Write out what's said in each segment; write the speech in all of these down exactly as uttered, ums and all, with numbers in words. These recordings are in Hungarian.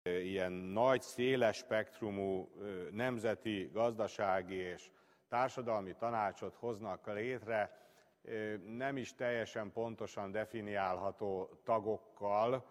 ilyen nagy, széles spektrumú nemzeti, gazdasági és társadalmi tanácsot hoznak létre, nem is teljesen pontosan definiálható tagokkal,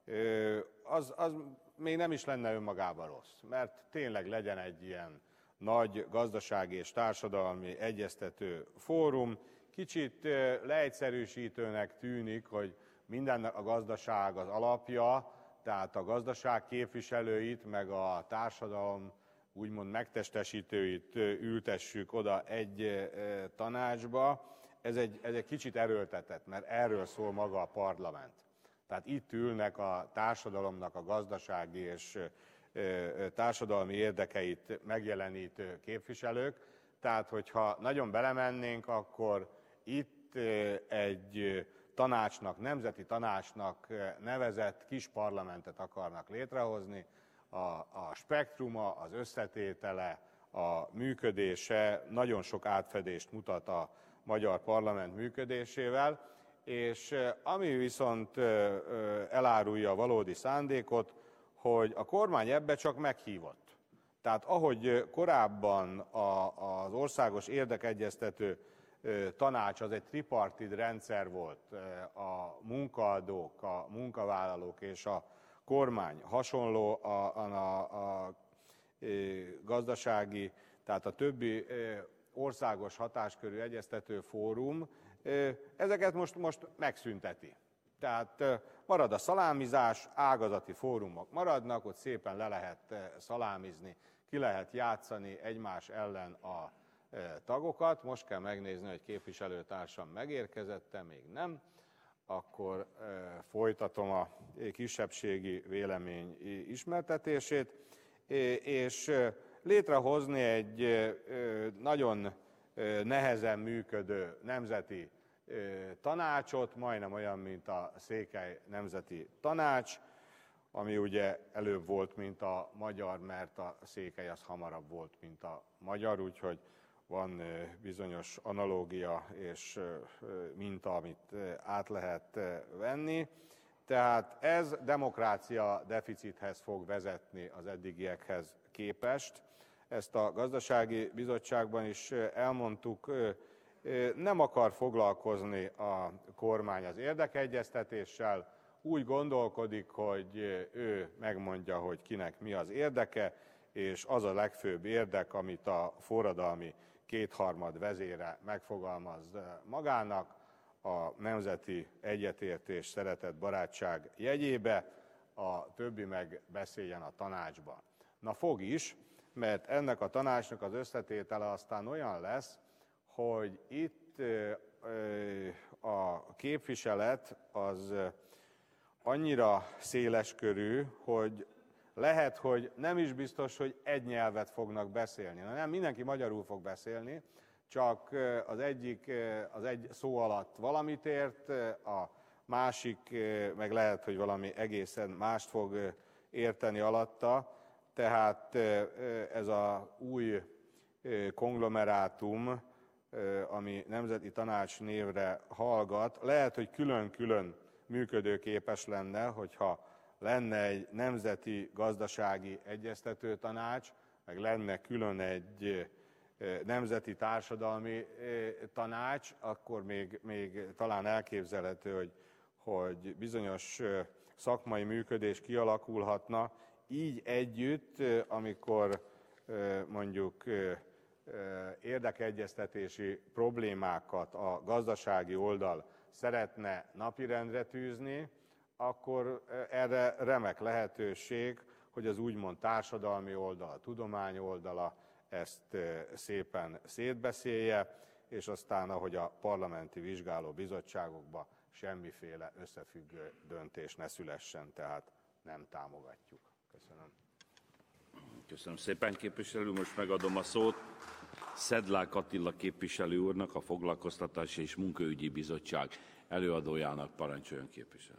az, az még nem is lenne önmagában rossz, mert tényleg legyen egy ilyen nagy gazdasági és társadalmi egyeztető fórum. Kicsit leegyszerűsítőnek tűnik, hogy minden a gazdaság az alapja, tehát a gazdaság képviselőit, meg a társadalom úgymond megtestesítőit ültessük oda egy tanácsba. Ez egy, ez egy kicsit erőltetett, mert erről szól maga a parlament. Tehát itt ülnek a társadalomnak a gazdasági és társadalmi érdekeit megjelenítő képviselők. Tehát, hogyha nagyon belemennénk, akkor itt egy tanácsnak, nemzeti tanácsnak nevezett kis parlamentet akarnak létrehozni. A, a spektruma, az összetétele, a működése nagyon sok átfedést mutat a magyar parlament működésével, és ami viszont elárulja a valódi szándékot, hogy a kormány ebbe csak meghívott. Tehát ahogy korábban a, az országos érdekegyeztető tanács az egy tripartit rendszer volt, a munkaadók, a munkavállalók és a kormány hasonló a, a, a, a gazdasági, tehát a többi országos hatáskörű egyeztető fórum, ezeket most, most megszünteti. Tehát marad a szalámizás, ágazati fórumok maradnak, ott szépen le lehet szalámizni, ki lehet játszani egymás ellen a tagokat. Most kell megnézni, hogy képviselőtársam megérkezette, még nem. Akkor folytatom a kisebbségi vélemény ismertetését, és létrehozni egy nagyon nehezen működő nemzeti tanácsot, majdnem olyan, mint a Székely Nemzeti Tanács, ami ugye előbb volt, mint a magyar, mert a székely az hamarabb volt, mint a magyar, úgyhogy van bizonyos analógia és minta, amit át lehet venni. Tehát ez demokrácia deficithez fog vezetni az eddigiekhez képest. Ezt a gazdasági bizottságban is elmondtuk, nem akar foglalkozni a kormány az érdekegyeztetéssel, úgy gondolkodik, hogy ő megmondja, hogy kinek mi az érdeke, és az a legfőbb érdek, amit a forradalmi kétharmad vezére megfogalmaz magának, a nemzeti egyetértés, szeretet, barátság jegyébe, a többi meg beszéljen a tanácsban. Na fog is, mert ennek a tanácsnak az összetétele aztán olyan lesz, hogy itt a képviselet az annyira széleskörű, hogy lehet, hogy nem is biztos, hogy egy nyelvet fognak beszélni. Na nem, mindenki magyarul fog beszélni, csak az egyik az egy szó alatt valamit ért, a másik meg lehet, hogy valami egészen mást fog érteni alatta. Tehát ez az új konglomerátum, ami Nemzeti Tanács névre hallgat, lehet, hogy külön-külön működőképes lenne, hogyha lenne egy nemzeti gazdasági egyeztető tanács, meg lenne külön egy nemzeti társadalmi tanács, akkor még, még talán elképzelhető, hogy, hogy bizonyos szakmai működés kialakulhatna. Így együtt, amikor mondjuk érdekegyeztetési problémákat a gazdasági oldal szeretne napirendre tűzni, akkor erre remek lehetőség, hogy az úgymond társadalmi oldal, a tudomány oldala ezt szépen szétbeszélje, és aztán, ahogy a parlamenti vizsgáló bizottságokban semmiféle összefüggő döntés ne szülessen, tehát nem támogatjuk. Köszönöm. Köszönöm szépen, képviselő. Most megadom a szót Szedlák Attila képviselő úrnak, a Foglalkoztatási és Munkaügyi Bizottság előadójának. Parancsoljon, képviselő.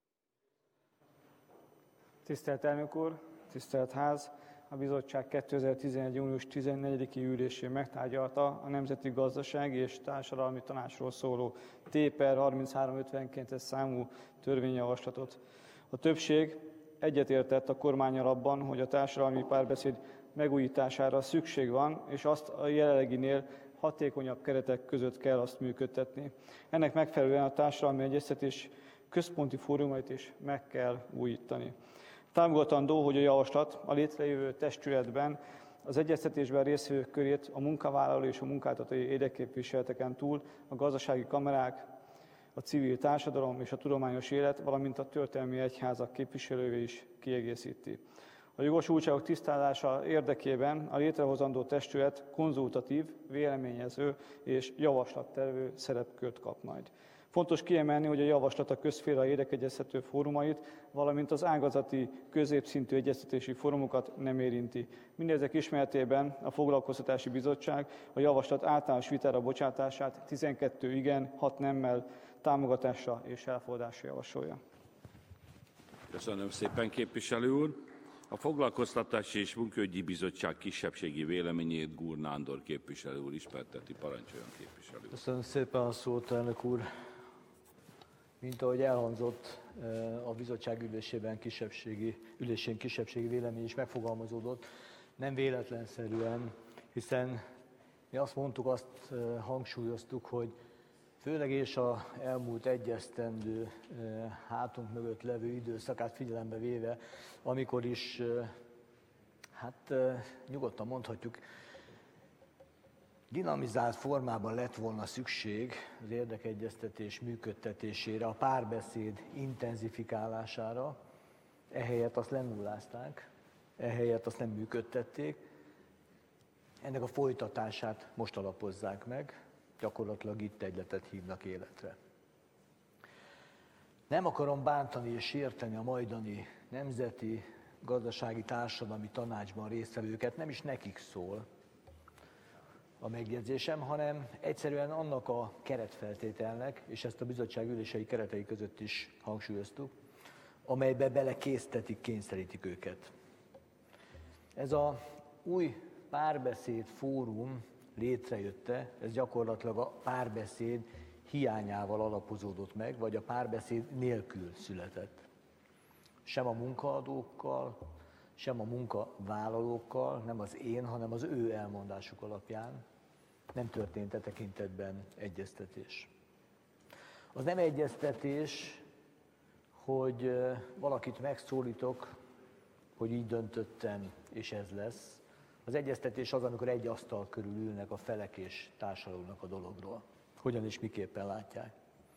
Tisztelt elnök úr, tisztelt ház! A bizottság kétezer-tizenegy. június tizennegyediki ülésén megtárgyalta a Nemzeti Gazdasági és Társadalmi Tanácsról szóló T per harminchárom ötvenkettes számú törvényjavaslatot. A többség egyetértett a kormánnyal abban, hogy a társadalmi párbeszéd megújítására szükség van, és azt a jelenleginél hatékonyabb keretek között kell azt működtetni. Ennek megfelelően a társadalmi egyeztetés központi fórumait is meg kell újítani. Támogatandó, hogy a javaslat a létrejövő testületben az egyeztetésben résztvevők körét a munkavállaló és a munkáltatói érdekképviseleteken túl a gazdasági kamarák, a civil társadalom és a tudományos élet, valamint a történelmi egyházak képviselői is kiegészíti. A jogosultságok tisztázása érdekében a létrehozandó testület konzultatív, véleményező és javaslattevő szerepkört kap majd. Fontos kiemelni, hogy a javaslat a közszféra érdekegyeztető fórumait, valamint az ágazati középszintű egyeztetési fórumokat nem érinti. Mindezek ismeretében a Foglalkoztatási Bizottság a javaslat általános vitára bocsátását tizenkettő igen, hat nemmel támogatásra és elfogadásra javasolja. Köszönöm szépen, képviselő úr. A Foglalkoztatási és Munkaügyi Bizottság kisebbségi véleményét Gúr Nándor képviselő úr ismerteti. Parancsoljon, képviselő úr. Köszönöm szépen a szót, elnök úr. Mint ahogy elhangzott, a bizottság ülésében kisebbségi, ülésén kisebbségi vélemény is megfogalmazódott, nem véletlenszerűen, hiszen mi azt mondtuk, azt hangsúlyoztuk, hogy főleg és az elmúlt egy esztendő hátunk mögött levő időszakát figyelembe véve, amikor is, hát nyugodtan mondhatjuk, dinamizált formában lett volna szükség az érdekegyeztetés működtetésére, a párbeszéd intenzifikálására, ehelyett azt lenullázták, ehelyett azt nem működtették. Ennek a folytatását most alapozzák meg, gyakorlatilag itt egyletet hívnak életre. Nem akarom bántani és sérteni a majdani Nemzeti Gazdasági Társadalmi Tanácsban résztvevőket, nem is nekik szól a megjegyzésem, hanem egyszerűen annak a keretfeltételnek, és ezt a bizottság ülései keretei között is hangsúlyoztuk, amelybe belekésztetik, kényszerítik őket. Ez a új párbeszéd fórum létrejötte, ez gyakorlatilag a párbeszéd hiányával alapozódott meg, vagy a párbeszéd nélkül született. Sem a munkaadókkal, sem a munkavállalókkal, nem az én, hanem az ő elmondásuk alapján nem történt e tekintetben egyeztetés. Az nem egyeztetés, hogy valakit megszólítok, hogy így döntöttem, és ez lesz. Az egyeztetés az, amikor egy asztal körül ülnek a felek és társadalomnak a dologról. Hogyan és miképpen látják.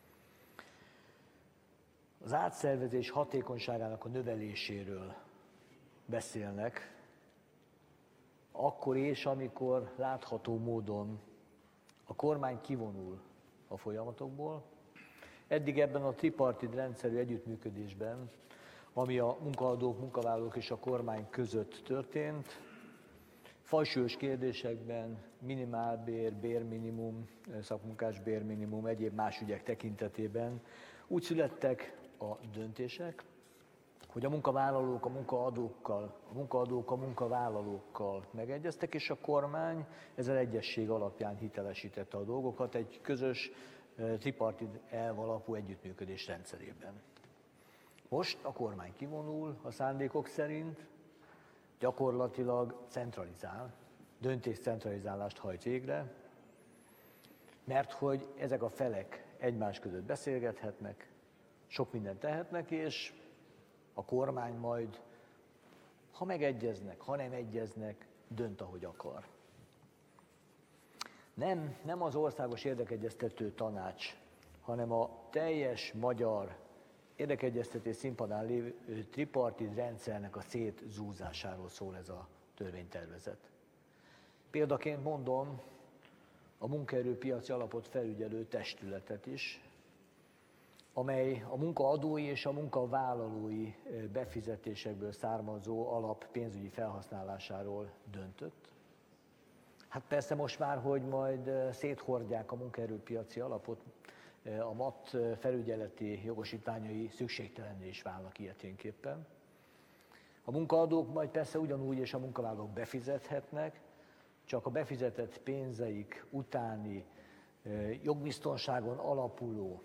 Az átszervezés hatékonyságának a növeléséről beszélnek, akkor és amikor látható módon a kormány kivonul a folyamatokból. Eddig ebben a tripartit rendszerű együttműködésben, ami a munkaadók, munkavállalók és a kormány között történt, fajsúlyos kérdésekben minimálbér, bérminimum, szakmunkás bérminimum, egyéb más ügyek tekintetében úgy születtek a döntések, hogy a munkavállalók a munkaadókkal, a munkaadók a munkavállalókkal megegyeztek, és a kormány ezen egyesség alapján hitelesítette a dolgokat egy közös tripartit elv alapú együttműködés rendszerében. Most a kormány kivonul a szándékok szerint, gyakorlatilag centralizál, döntéscentralizálást hajt végre, mert hogy ezek a felek egymás között beszélgethetnek, sok mindent tehetnek, és a kormány majd, ha megegyeznek, ha nem egyeznek, dönt, ahogy akar. Nem, nem az Országos Érdekegyeztető Tanács, hanem a teljes magyar érdekegyeztetés színpadán lévő tripartit rendszernek a szétzúzásáról szól ez a törvénytervezet. Példaként mondom a munkaerőpiaci alapot felügyelő testületet is, amely a munkaadói és a munkavállalói befizetésekből származó alap pénzügyi felhasználásáról döntött. Hát persze most már, hogy majd széthordják a munkaerőpiaci alapot, a em á té felügyeleti jogosítványai szükségtelenné is válnak ilyeténképpen. A munkaadók majd persze ugyanúgy és a munkavállalók befizethetnek, csak a befizetett pénzeik utáni jogbiztonságon alapuló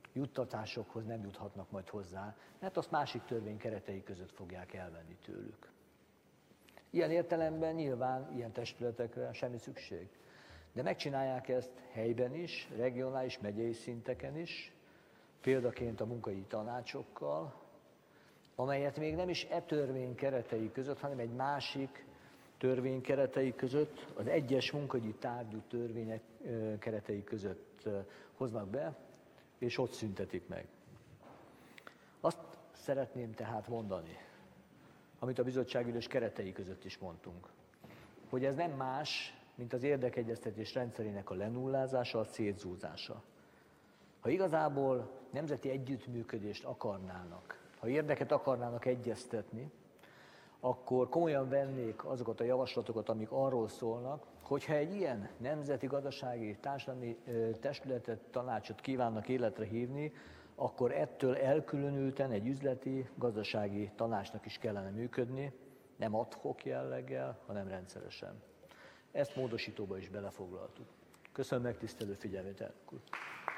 juttatásokhoz nem juthatnak majd hozzá, mert azt másik törvény keretei között fogják elvenni tőlük. Ilyen értelemben nyilván ilyen testületekre semmi szükség. De megcsinálják ezt helyben is, regionális, megyei szinteken is, példaként a munkai tanácsokkal, amelyet még nem is e törvény keretei között, hanem egy másik törvény keretei között, az egyes munkahogyi tárgyú törvények keretei között hoznak be, és ott szüntetik meg. Azt szeretném tehát mondani, amit a bizottságülés keretei között is mondtunk, hogy ez nem más, mint az érdekegyeztetés rendszerének a lenullázása, a szétzúzása. Ha igazából nemzeti együttműködést akarnának, ha érdeket akarnának egyeztetni, akkor komolyan vennék azokat a javaslatokat, amik arról szólnak, hogyha egy ilyen nemzeti gazdasági társadalmi testületet, tanácsot kívánnak életre hívni, akkor ettől elkülönülten egy üzleti, gazdasági tanácsnak is kellene működni, nem ad hoc jelleggel, hanem rendszeresen. Ezt módosítóba is belefoglaltuk. Köszönöm megtisztelő figyelmét, elnök úr.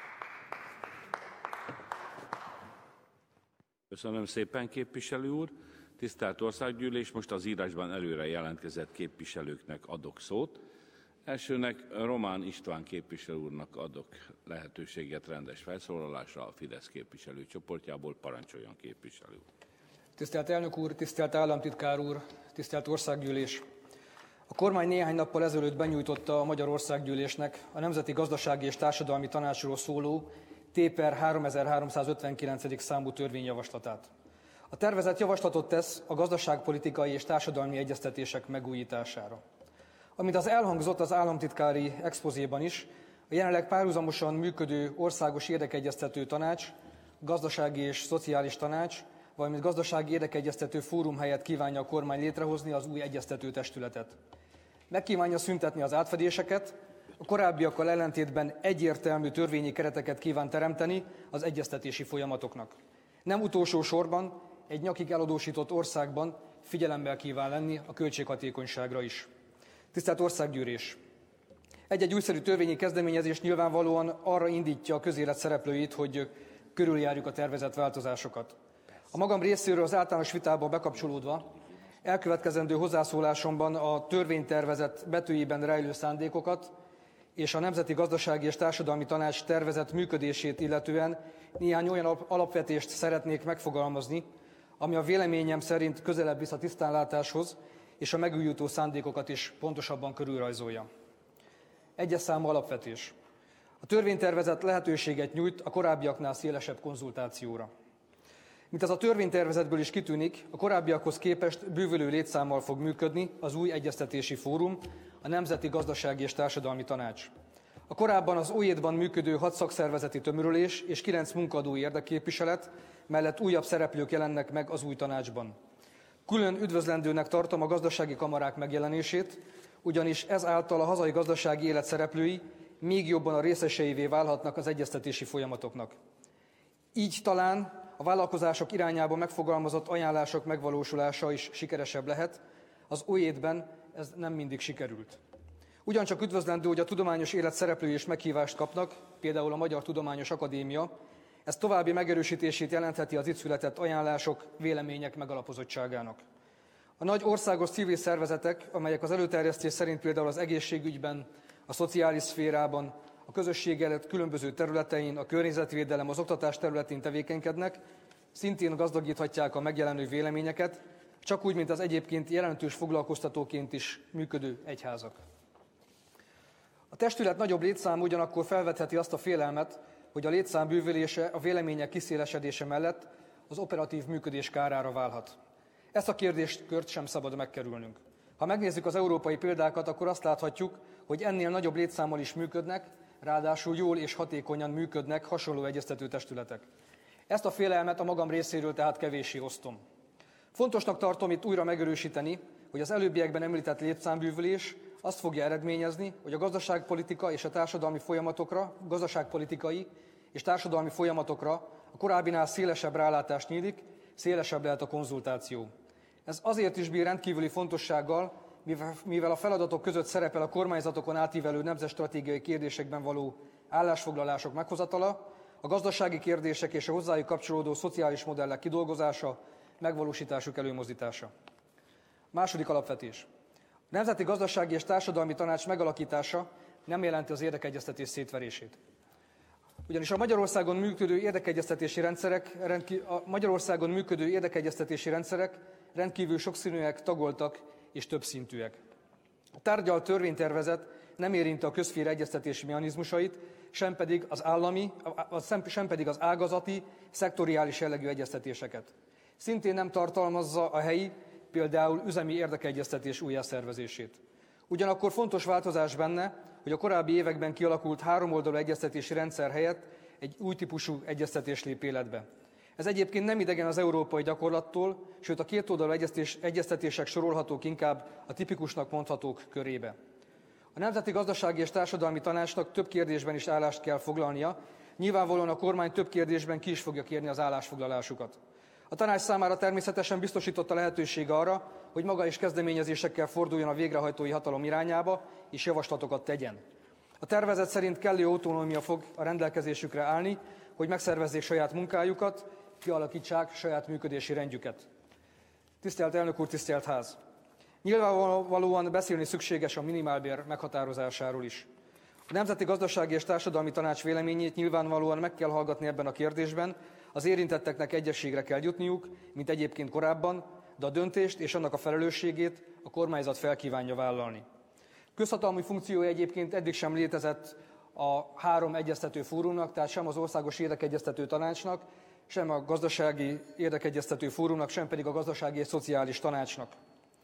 Köszönöm szépen, képviselő úr. Tisztelt Országgyűlés, most az írásban előre jelentkezett képviselőknek adok szót. Elsőnek Román István képviselő úrnak adok lehetőséget rendes felszólalásra a Fidesz képviselőcsoportjából. Parancsoljon, képviselő úr. Tisztelt elnök úr, tisztelt államtitkár úr, tisztelt Országgyűlés! A kormány néhány nappal ezelőtt benyújtotta a Magyar Országgyűlésnek a Nemzeti Gazdasági és Társadalmi Tanácsról szóló T per háromezer-háromszázötvenkilencedik számú törvényjavaslatát. A tervezet javaslatot tesz a gazdaságpolitikai és társadalmi egyeztetések megújítására. Amint az elhangzott az államtitkári expozéban is, a jelenleg párhuzamosan működő Országos Érdekegyeztető Tanács, Gazdasági és Szociális Tanács, valamint Gazdasági Érdekegyeztető Fórum helyett kívánja a kormány létrehozni az új egyeztető testületet. Megkívánja szüntetni az átfedéseket, a korábbiakkal ellentétben egyértelmű törvényi kereteket kíván teremteni az egyeztetési folyamatoknak. Nem utolsó sorban egy nyakig eladósított országban figyelemmel kíván lenni a költséghatékonyságra is. Tisztelt Országgyűlés! Egy-egy újszerű törvényi kezdeményezés nyilvánvalóan arra indítja a közélet szereplőit, hogy körüljárjuk a tervezett változásokat. A magam részéről az általános vitába bekapcsolódva elkövetkezendő hozzászólásomban a törvénytervezet betűjében rejlő szándékokat és a Nemzeti Gazdasági és Társadalmi Tanács tervezett működését illetően néhány olyan alapvetést szeretnék megfogalmazni, ami a véleményem szerint közelebb visz a tisztánlátáshoz, és a megújító szándékokat is pontosabban körülrajzolja. Egyes számú alapvetés. A törvénytervezet lehetőséget nyújt a korábbiaknál szélesebb konzultációra. Mint ez a törvénytervezetből is kitűnik, a korábbiakhoz képest bővülő létszámmal fog működni az új egyeztetési fórum, a Nemzeti Gazdasági és Társadalmi Tanács. A korábban az o jé-ban működő hat szakszervezeti tömörülés és kilenc munkadói érdekképviselet mellett újabb szereplők jelennek meg az új tanácsban. Külön üdvözlendőnek tartom a gazdasági kamarák megjelenését, ugyanis ezáltal a hazai gazdasági élet szereplői még jobban a részeseivé válhatnak az egyeztetési folyamatoknak. Így talán a vállalkozások irányába megfogalmazott ajánlások megvalósulása is sikeresebb lehet, az o jé-ben ez nem mindig sikerült. Ugyancsak üdvözlendő, hogy a tudományos élet szereplői is meghívást kapnak, például a Magyar Tudományos Akadémia. Ez további megerősítését jelentheti az itt született ajánlások, vélemények megalapozottságának. A nagy országos civil szervezetek, amelyek az előterjesztés szerint például az egészségügyben, a szociális szférában, a közösség élet különböző területein, a környezetvédelem, az oktatás területén tevékenykednek, szintén gazdagíthatják a megjelenő véleményeket, csak úgy, mint az egyébként jelentős foglalkoztatóként is működő egyházak. A testület nagyobb létszáma ugyanakkor felvetheti azt a félelmet, hogy a létszám bővülése a vélemények kiszélesedése mellett az operatív működés kárára válhat. Ezt a kérdéskört sem szabad megkerülnünk. Ha megnézzük az európai példákat, akkor azt láthatjuk, hogy ennél nagyobb létszámmal is működnek, ráadásul jól és hatékonyan működnek hasonló egyeztető testületek. Ezt a félelmet a magam részéről tehát kevéssé osztom. Fontosnak tartom itt újra megerősíteni, hogy az előbbiekben említett létszámbővülés azt fogja eredményezni, hogy a gazdaságpolitika és a társadalmi folyamatokra, gazdaságpolitikai és társadalmi folyamatokra a korábbinál szélesebb rálátás nyílik, szélesebb lehet a konzultáció. Ez azért is bír rendkívüli fontossággal, mivel a feladatok között szerepel a kormányzatokon átívelő nemzetstratégiai kérdésekben való állásfoglalások meghozatala, a gazdasági kérdések és a hozzájuk kapcsolódó szociális modellek kidolgozása, megvalósításuk előmozdítása. Második alapvetés. A Nemzeti Gazdasági és Társadalmi Tanács megalakítása nem jelenti az érdekegyeztetés szétverését. Ugyanis a Magyarországon működő érdekegyeztetési rendszerek, a Magyarországon működő érdekegyeztetési rendszerek rendkívül sokszínűek, tagoltak és többszintűek. A tárgyalt törvénytervezet nem érinti a közszféra egyeztetési mechanizmusait, sem pedig az állami, sem pedig az ágazati, szektoriális jellegű egyeztetéseket. Szintén nem tartalmazza a helyi, például üzemi érdekegyeztetés újjászervezését. Ugyanakkor fontos változás benne, hogy a korábbi években kialakult háromoldalú egyeztetési rendszer helyett egy új típusú egyeztetés lép életbe. Ez egyébként nem idegen az európai gyakorlattól, sőt a kétoldalú egyeztetések sorolhatók inkább a tipikusnak mondhatók körébe. A Nemzeti Gazdasági és Társadalmi Tanácsnak több kérdésben is állást kell foglalnia, nyilvánvalóan a kormány több kérdésben ki is fogja kérni az állásfoglalásukat. A tanács számára természetesen biztosította lehetőség arra, hogy maga is kezdeményezésekkel forduljon a végrehajtói hatalom irányába, és javaslatokat tegyen. A tervezet szerint kellő autonómia fog a rendelkezésükre állni, hogy megszervezzék saját munkájukat, kialakítsák saját működési rendjüket. Tisztelt elnök úr, tisztelt ház! Nyilvánvalóan beszélni szükséges a minimálbér meghatározásáról is. A Nemzeti Gazdasági és Társadalmi Tanács véleményét nyilvánvalóan meg kell hallgatni ebben a kérdésben, az érintetteknek egyességre kell jutniuk, mint egyébként korábban, de a döntést és annak a felelősségét a kormányzat felkívánja vállalni. Közhatalmi funkciója egyébként eddig sem létezett a három egyeztető fórumnak, tehát sem az Országos Érdekegyeztető Tanácsnak, sem a Gazdasági Érdekegyeztető Fórumnak, sem pedig a Gazdasági és Szociális Tanácsnak.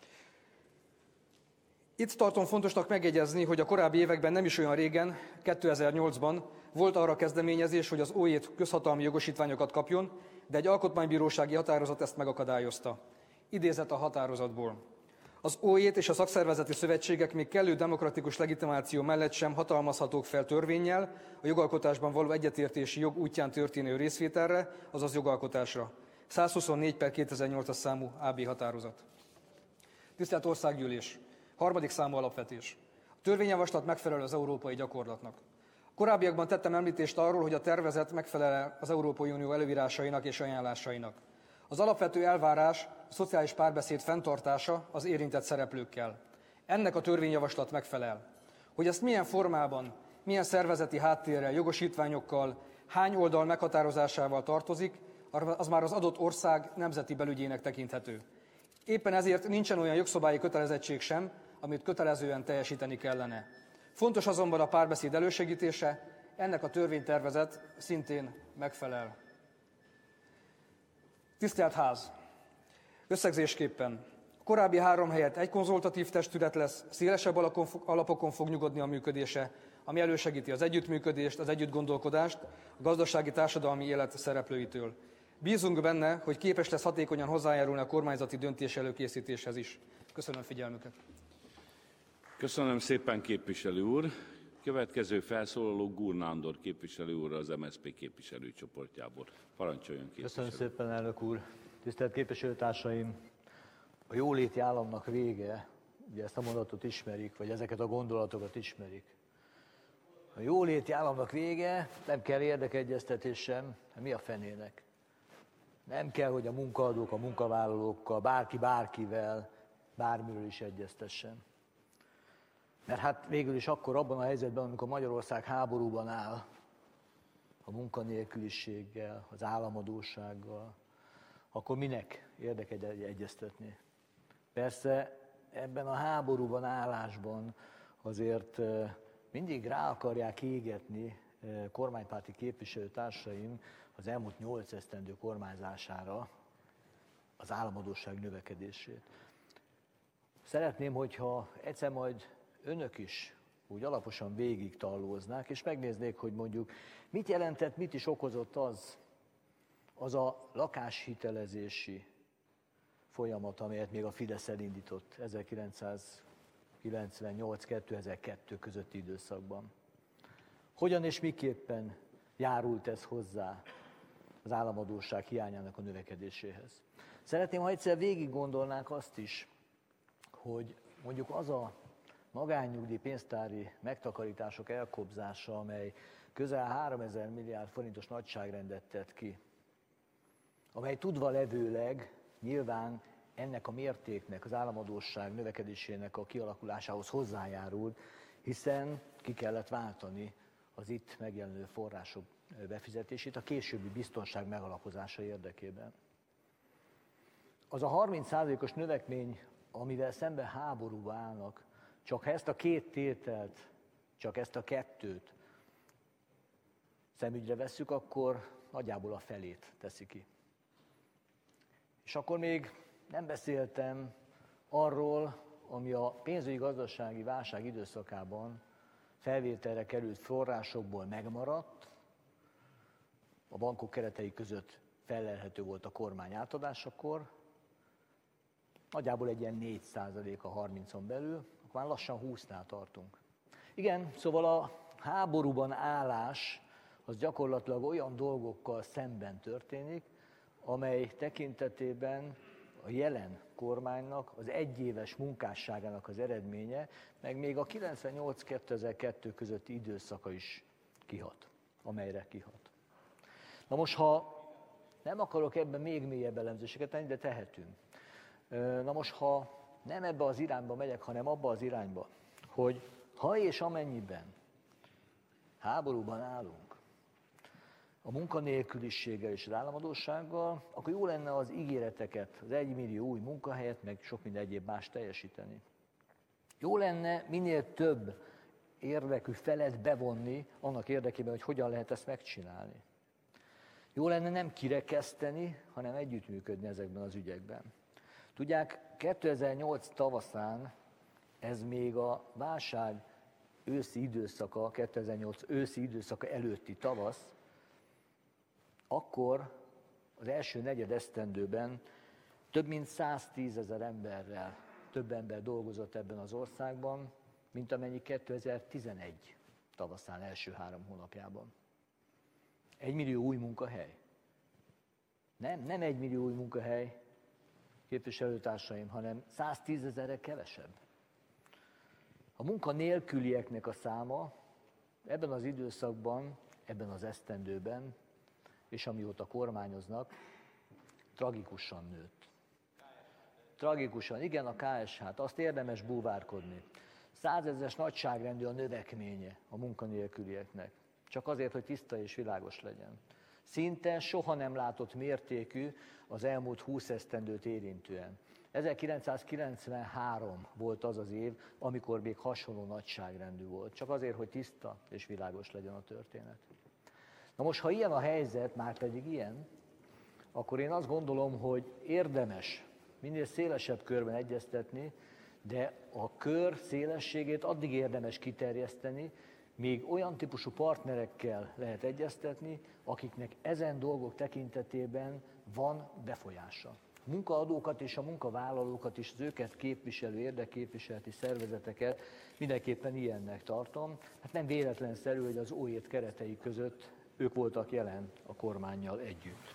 Itt tartom fontosnak megjegyezni, hogy a korábbi években nem is olyan régen, kétezer-nyolcban volt arra kezdeményezés, hogy az ó jé közhatalmi jogosítványokat kapjon, de egy alkotmánybírósági határozat ezt megakadályozta. Idézet a határozatból. Az ó jé-t és a szakszervezeti szövetségek még kellő demokratikus legitimáció mellett sem hatalmazhatók fel törvénnyel a jogalkotásban való egyetértési jog útján történő részvételre, azaz jogalkotásra. százhuszonnégy per kétezer-nyolcas számú á bé határozat. Tisztelt Országgyűlés! Harmadik számú alapvetés. A törvényjavaslat megfelel az európai gyakorlatnak. Korábbiakban tettem említést arról, hogy a tervezet megfelel az Európai Unió előírásainak és ajánlásainak. Az alapvető elvárás a szociális párbeszéd fenntartása az érintett szereplőkkel. Ennek a törvényjavaslat megfelel. Hogy ezt milyen formában, milyen szervezeti háttérrel, jogosítványokkal, hány oldal meghatározásával tartozik, az már az adott ország nemzeti belügyének tekinthető. Éppen ezért nincsen olyan jogszabályi kötelezettség sem, amit kötelezően teljesíteni kellene. Fontos azonban a párbeszéd elősegítése, ennek a törvénytervezet szintén megfelel. Tisztelt Ház! Összegzésképpen a korábbi három helyett egy konzultatív testület lesz, szélesebb alapokon fog nyugodni a működése, ami elősegíti az együttműködést, az együttgondolkodást a gazdasági társadalmi élet szereplőitől. Bízunk benne, hogy képes lesz hatékonyan hozzájárulni a kormányzati döntés előkészítéshez is. Köszönöm figyelmüket. Köszönöm szépen, képviselő úr. Következő felszólaló Gur Nándor képviselő úr az em es zé pé képviselőcsoportjából. Parancsoljon, képviselő. Köszönöm szépen, elnök úr. Tisztelt képviselőtársaim! A jóléti államnak vége, ugye ezt a mondatot ismerik, vagy ezeket a gondolatokat ismerik. A jóléti államnak vége, nem kell érdekegyeztetés sem, mi a fenének? Nem kell, hogy a munkaadók a munkavállalókkal, bárki bárkivel, bármiről is egyeztessen. Mert hát végül is akkor abban a helyzetben, amikor Magyarország háborúban áll, a munkanélküliséggel, az államadóssággal, akkor minek érdekegyeztetni? Persze ebben a háborúban állásban azért mindig rá akarják égetni kormánypárti képviselőtársaim az elmúlt nyolc esztendő kormányzására az államadósság növekedését. Szeretném, hogyha egyszer majd önök is úgy alaposan végig tallóznák, és megnéznék, hogy mondjuk mit jelentett, mit is okozott az, az a lakáshitelezési folyamat, amelyet még a Fidesz elindított ezerkilencszázkilencvennyolc kétezer-kettő közötti időszakban. Hogyan és miképpen járult ez hozzá az államadósság hiányának a növekedéséhez? Szeretném, ha egyszer végig gondolnánk azt is, hogy mondjuk az a magánnyugdíj pénztári megtakarítások elkobzása, amely közel háromezer milliárd forintos nagyságrendet tett ki, amely tudva levőleg nyilván ennek a mértéknek, az államadósság növekedésének a kialakulásához hozzájárult, hiszen ki kellett váltani az itt megjelenő források befizetését a későbbi biztonság megalapozása érdekében. Az a harminc százalékos növekmény, amivel szemben háborúba állnak, csak ha ezt a két tételt, csak ezt a kettőt szemügyre vesszük, akkor nagyjából a felét teszi ki. És akkor még nem beszéltem arról, ami a pénzügyi gazdasági válság időszakában felvételre került forrásokból megmaradt, a bankok keretei között fellelhető volt a kormány átadásakor, nagyjából egy ilyen négy százalék a harmincon belül, akkor már lassan húsznál tartunk. Igen, szóval a háborúban állás az gyakorlatilag olyan dolgokkal szemben történik, amely tekintetében a jelen kormánynak az egyéves munkásságának az eredménye, meg még a kilencvennyolc kétezer-kettő közötti időszaka is kihat, amelyre kihat. Na most, ha nem akarok ebben még mélyebb elemzéseket tenni, de tehetünk. Na most, ha nem ebbe az irányba megyek, hanem abba az irányba, hogy ha és amennyiben háborúban állunk a munkanélküliséggel és az államadóssággal, akkor jó lenne az ígéreteket, az egymillió új munkahelyet, meg sok minden egyéb más teljesíteni. Jó lenne minél több érdekű felet bevonni annak érdekében, hogy hogyan lehet ezt megcsinálni. Jó lenne nem kirekeszteni, hanem együttműködni ezekben az ügyekben. Tudják, kétezer-nyolc tavaszán, ez még a válság őszi időszaka, kétezer-nyolc őszi időszaka előtti tavasz, akkor az első negyed esztendőben több mint száztízezer emberrel több ember dolgozott ebben az országban, mint amennyi kétezer-tizenegy tavaszán első három hónapjában. Egy millió új munkahely. Nem, nem egy millió új munkahely, képviselőtársaim, hanem száztízezerre kevesebb. A munkanélkülieknek a száma ebben az időszakban, ebben az esztendőben, és amióta kormányoznak, tragikusan nőtt. Tragikusan, igen, a ká es há-t, azt érdemes búvárkodni. Százezres nagyságrendű a növekménye a munkanélkülieknek, csak azért, hogy tiszta és világos legyen. Szinte soha nem látott mértékű az elmúlt húsz esztendőt érintően. ezerkilencszázkilencvenhárom volt az az év, amikor még hasonló nagyságrendű volt, csak azért, hogy tiszta és világos legyen a történet. Na most, ha ilyen a helyzet, már pedig ilyen, akkor én azt gondolom, hogy érdemes minél szélesebb körben egyeztetni, de a kör szélességét addig érdemes kiterjeszteni, még olyan típusú partnerekkel lehet egyeztetni, akiknek ezen dolgok tekintetében van befolyása. A munkaadókat és a munkavállalókat is, az őket képviselő, érdekképviseleti szervezeteket mindenképpen ilyennek tartom. Hát nem véletlenszerű, hogy az ó é keretei között ők voltak jelen a kormánnyal együtt.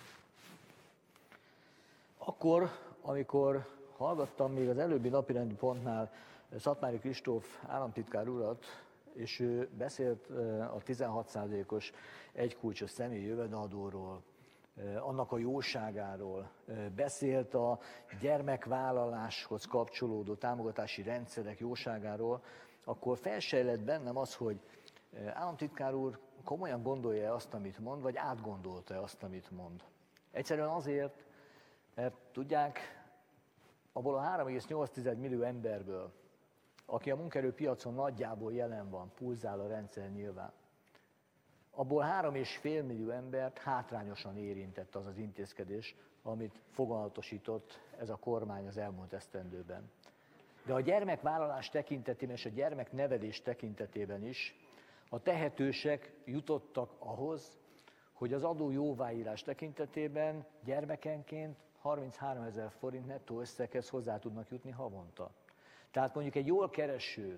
Akkor, amikor hallgattam még az előbbi napirendi pontnál Szatmári Kristóf államtitkár urat, és ő beszélt a tizenhat százalékos egykulcsos személyi jövedeladóról, annak a jóságáról, beszélt a gyermekvállaláshoz kapcsolódó támogatási rendszerek jóságáról, akkor felsejlett bennem az, hogy államtitkár úr komolyan gondolja azt, amit mond, vagy átgondolta azt, amit mond. Egyszerűen azért, mert tudják, abból a három egész nyolc millió emberből, aki a munkaerőpiacon nagyjából jelen van, pulzál a rendszer nyilván, abból három és fél millió embert hátrányosan érintett az az intézkedés, amit foganatosított ez a kormány az elmúlt esztendőben. De a gyermekvállalás tekintetében és a gyermeknevelés tekintetében is a tehetősek jutottak ahhoz, hogy az adó jóváírás tekintetében gyermekenként harmincháromezer forint nettó összeghez hozzá tudnak jutni havonta. Tehát mondjuk egy jól kereső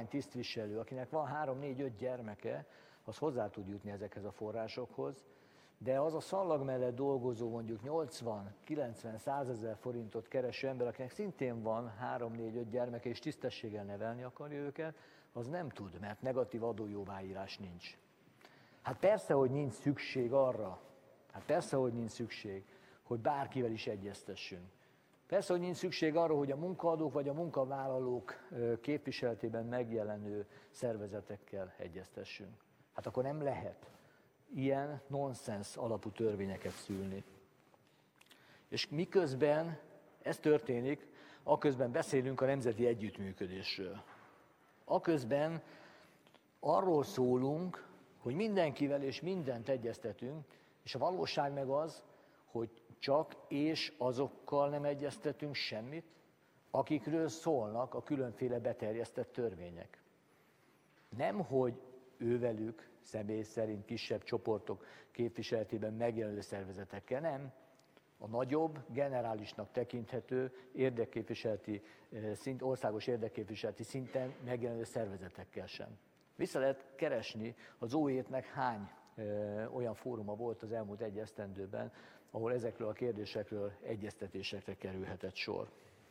kormánytisztviselő, akinek van három, négy, öt gyermeke, az hozzá tud jutni ezekhez a forrásokhoz, De az a szallag mellett dolgozó mondjuk nyolcvan, kilencven, százezer forintot kereső ember, akinek szintén van három, négy, öt gyermeke és tisztességgel nevelni akarja őket, az nem tud, mert negatív adójóváírás nincs. Hát persze, hogy nincs szükség arra, hát persze, hogy nincs szükség, hogy bárkivel is egyeztessünk. Persze, hogy nincs szükség arra, hogy a munkaadók vagy a munkavállalók képviseletében megjelenő szervezetekkel egyeztessünk. Hát akkor nem lehet ilyen nonsens alapú törvényeket szülni. És miközben ez történik, aközben beszélünk a nemzeti együttműködésről. Aközben arról szólunk, hogy mindenkivel és mindent egyeztetünk, és a valóság meg az, hogy csak és azokkal nem egyeztetünk semmit, akikről szólnak a különféle beterjesztett törvények. Nem, hogy ővelük személy szerint kisebb csoportok képviseletében megjelenő szervezetekkel, nem. A nagyobb, generálisnak tekinthető érdekképviseleti szint, országos érdekképviseleti szinten megjelenő szervezetekkel sem. Vissza lehet keresni az o é-nek hány ö, olyan fóruma volt az elmúlt egy esztendőben, ahol ezekről a kérdésekről egyeztetésekre kerülhetett sor.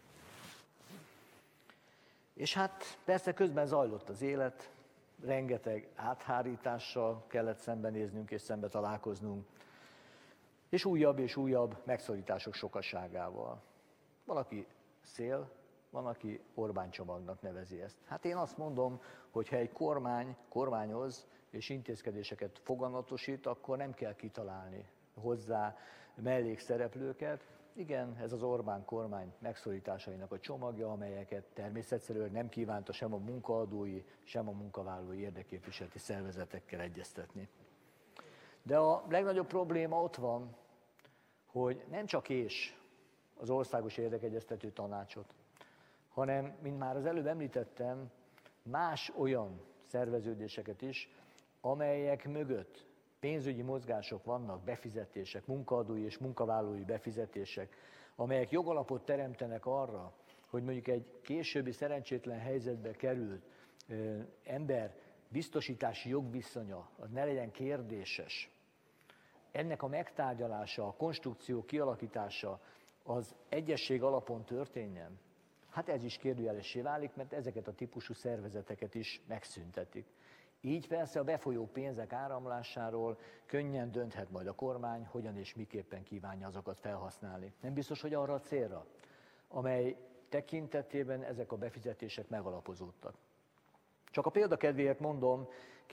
És hát persze közben zajlott az élet, rengeteg áthárítással kellett szembenéznünk és szembe találkoznunk, és újabb és újabb megszorítások sokaságával. Valaki szél, van, aki Orbán csomagnak nevezi ezt. Hát én azt mondom, hogy ha egy kormány kormányoz és intézkedéseket foganatosít, akkor nem kell kitalálni hozzá mellékszereplőket. Igen, ez az Orbán kormány megszorításainak a csomagja, amelyeket természetszerűen nem kívánta sem a munkaadói, sem a munkavállalói érdekképviseleti szervezetekkel egyeztetni. De a legnagyobb probléma ott van, hogy nem csak és az Országos Érdekegyeztető Tanácsot, hanem, mint már az előbb említettem, más olyan szerveződéseket is, amelyek mögött pénzügyi mozgások vannak, befizetések, munkaadói és munkavállalói befizetések, amelyek jogalapot teremtenek arra, hogy mondjuk egy későbbi szerencsétlen helyzetbe került ö, ember biztosítási jogviszonya, az ne legyen kérdéses. Ennek a megtárgyalása, a konstrukció kialakítása az egyesség alapon történjen. Hát ez is kérdőjelessé válik, mert ezeket a típusú szervezeteket is megszüntetik. Így persze a befolyó pénzek áramlásáról könnyen dönthet majd a kormány, hogyan és miképpen kívánja azokat felhasználni. Nem biztos, hogy arra a célra, amely tekintetében ezek a befizetések megalapozódtak. Csak a példakedvéért mondom,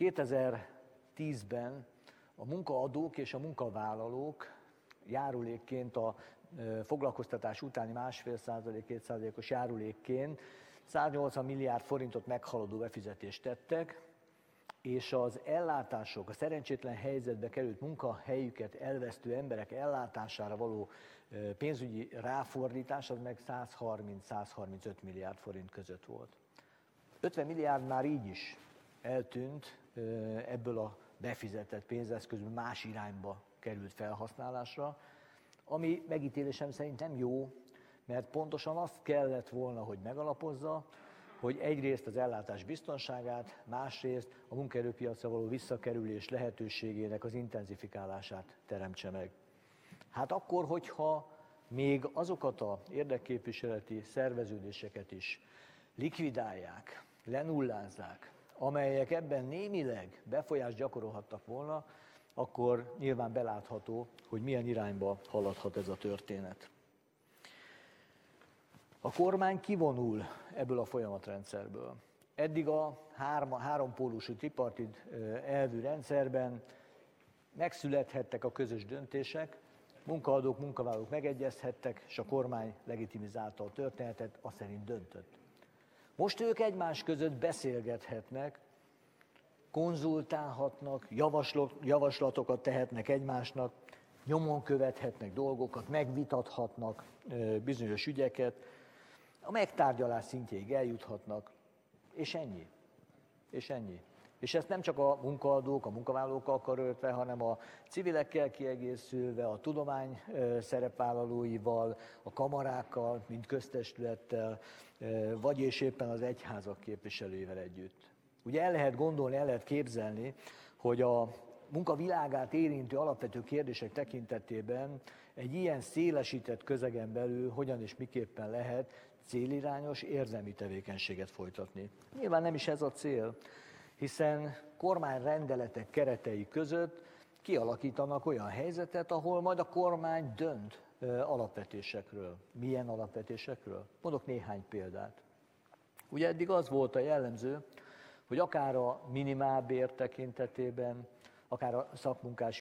kétezer-tízben a munkaadók és a munkavállalók járulékként a foglalkoztatás utáni másfél százalék, két százalékos járulékként száznyolcvan milliárd forintot meghaladó befizetést tettek, és az ellátások, a szerencsétlen helyzetbe került munkahelyüket elvesztő emberek ellátására való pénzügyi ráfordítás az meg százharminc-százharmincöt milliárd forint között volt. ötven milliárd már így is eltűnt ebből a befizetett pénzeszközből, más irányba került felhasználásra, ami megítélésem szerint nem jó, mert pontosan azt kellett volna, hogy megalapozza, hogy egyrészt az ellátás biztonságát, másrészt a munkaerőpiacra való visszakerülés lehetőségének az intenzifikálását teremtse meg. Hát akkor, hogyha még azokat az érdekképviseleti szerveződéseket is likvidálják, lenullázzák, amelyek ebben némileg befolyást gyakorolhattak volna, akkor nyilván belátható, hogy milyen irányba haladhat ez a történet. A kormány kivonul ebből a folyamatrendszerből. Eddig a három, hárompólusú tripartit elvű rendszerben megszülethettek a közös döntések, munkaadók, munkavállalók megegyezhettek, és a kormány legitimizálta a történetet, azt szerint döntött. Most ők egymás között beszélgethetnek, konzultálhatnak, javaslatokat tehetnek egymásnak, nyomon követhetnek dolgokat, megvitathatnak bizonyos ügyeket, a megtárgyalás szintjéig eljuthatnak, és ennyi. És ennyi. És ezt nem csak a munkaadók, a munkavállalókkal karöltve, hanem a civilekkel kiegészülve, a tudomány szerepvállalóival, a kamarákkal, mint köztestülettel, vagy és éppen az egyházak képviselőivel együtt. Ugye el lehet gondolni, el lehet képzelni, hogy a munkavilágát érintő alapvető kérdések tekintetében egy ilyen szélesített közegen belül hogyan és miképpen lehet célirányos érzelmi tevékenységet folytatni. Nyilván nem is ez a cél, hiszen kormányrendeletek keretei között kialakítanak olyan helyzetet, ahol majd a kormány dönt alapvetésekről. Milyen alapvetésekről? Mondok néhány példát. Ugye eddig az volt a jellemző, hogy akár a minimálbér tekintetében, akár a szakmunkás